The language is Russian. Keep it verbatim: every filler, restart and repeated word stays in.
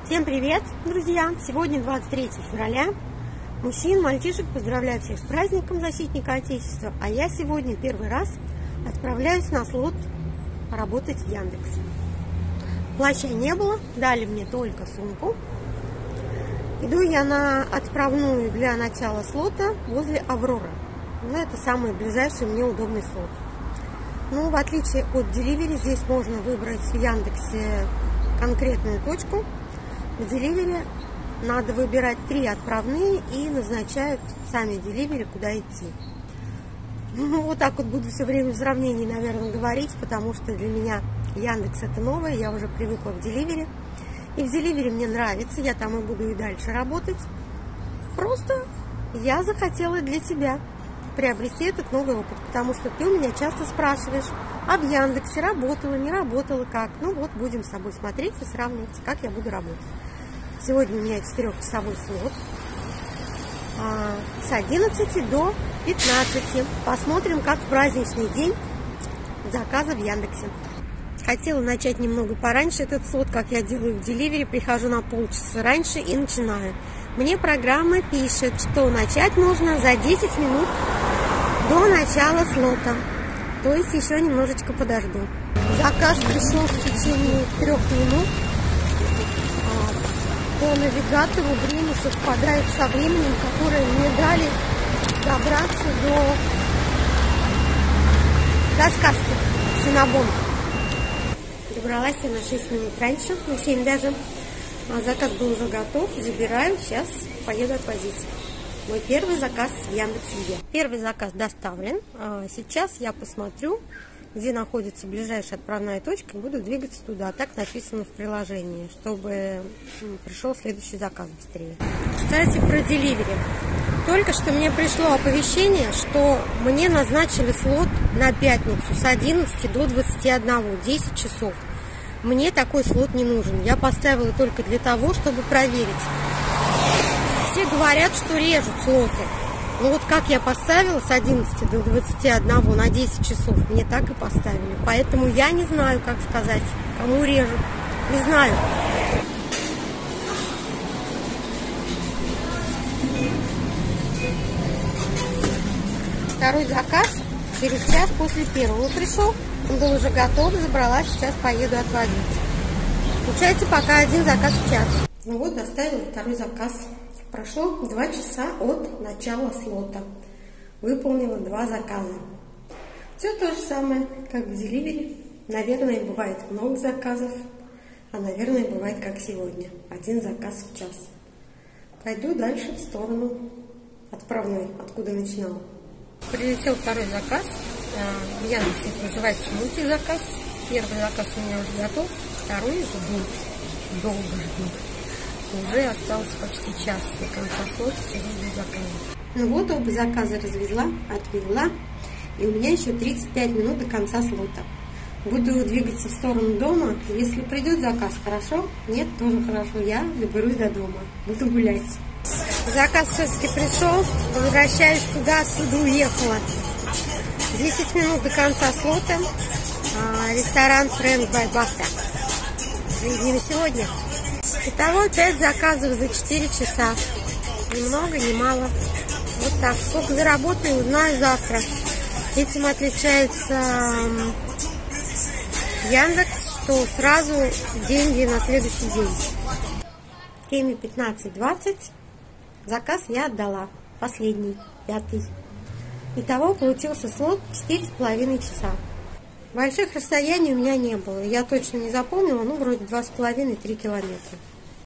Всем привет, друзья! Сегодня двадцать третье февраля. Мужчин, мальчишек поздравляю всех с праздником Защитника Отечества. А я сегодня первый раз отправляюсь на слот работать в Яндексе. Плаща не было, дали мне только сумку. Иду я на отправную для начала слота возле Авроры. Ну, это самый ближайший мне удобный слот. Ну, в отличие от Delivery, здесь можно выбрать в Яндексе конкретную точку. В Delivery надо выбирать три отправные и назначают сами Delivery, куда идти. Ну, вот так вот буду все время в сравнении, наверное, говорить, потому что для меня Яндекс это новое, я уже привыкла в Delivery. И в Delivery мне нравится, я там и буду и дальше работать. Просто я захотела для себя приобрести этот новый опыт, потому что ты у меня часто спрашиваешь, а в Яндексе работала, не работала, как? Ну вот, будем с собой смотреть и сравнивать, как я буду работать. Сегодня у меня четырехчасовой слот а, с одиннадцати до пятнадцати. Посмотрим, как в праздничный день заказы в Яндексе. Хотела начать немного пораньше этот слот, как я делаю в Delivery. Прихожу на полчаса раньше и начинаю. Мне программа пишет, что начать нужно за десять минут до начала слота. То есть еще немножечко подожду. Заказ пришел в течение трех минут. По навигатору время совпадает со временем, которое мне дали добраться до, до сказки Синабон. Добралась я на шесть минут раньше, на семь даже. Заказ был уже готов, забираю, сейчас поеду отвозить. Мой первый заказ в Яндекс.Еде. Первый заказ доставлен. Сейчас я посмотрю, где находится ближайшая отправная точка, и буду двигаться туда. Так написано в приложении, чтобы пришел следующий заказ быстрее. Кстати, про Delivery. Только что мне пришло оповещение, что мне назначили слот на пятницу с одиннадцати до двадцати одного, десять часов. Мне такой слот не нужен. Я поставила только для того, чтобы проверить. Все говорят, что режут слоты. Ну вот как я поставила с одиннадцати до двадцати одного на десять часов, мне так и поставили. Поэтому я не знаю, как сказать, кому режут. Не знаю. Второй заказ через час после первого пришел. Он был уже готов, забрала, сейчас поеду отводить. Получается пока один заказ в час. Ну вот, доставила второй заказ. Прошло два часа от начала слота. Выполнила два заказа. Все то же самое, как в Delivery. Наверное, бывает много заказов, а наверное, бывает как сегодня. Один заказ в час. Пойду дальше в сторону отправной, откуда начинала. Прилетел второй заказ. В Яндексе это называется мультизаказ. Первый заказ у меня уже готов, второй жду. Долго жду. Уже осталось почти час до конца слота, сегодня заказа. Ну вот, оба заказа развезла, отвезла. И у меня еще тридцать пять минут до конца слота. Буду двигаться в сторону дома. Если придет заказ, хорошо. Нет, тоже хорошо. Я доберусь до дома. Буду гулять. Заказ все-таки пришел. Возвращаюсь туда, откуда уехала. десять минут до конца слота. Ресторан Friend by Basta. Видимо, сегодня. Итого пять заказов за четыре часа. Ни много, ни мало. Вот так. Сколько заработаю, узнаю завтра. Этим отличается Яндекс, что сразу деньги на следующий день. Время пятнадцать двадцать. Заказ я отдала. Последний, пятый. Итого получился слот четыре с половиной часа. Больших расстояний у меня не было. Я точно не запомнила, ну, вроде два с половиной — три километра.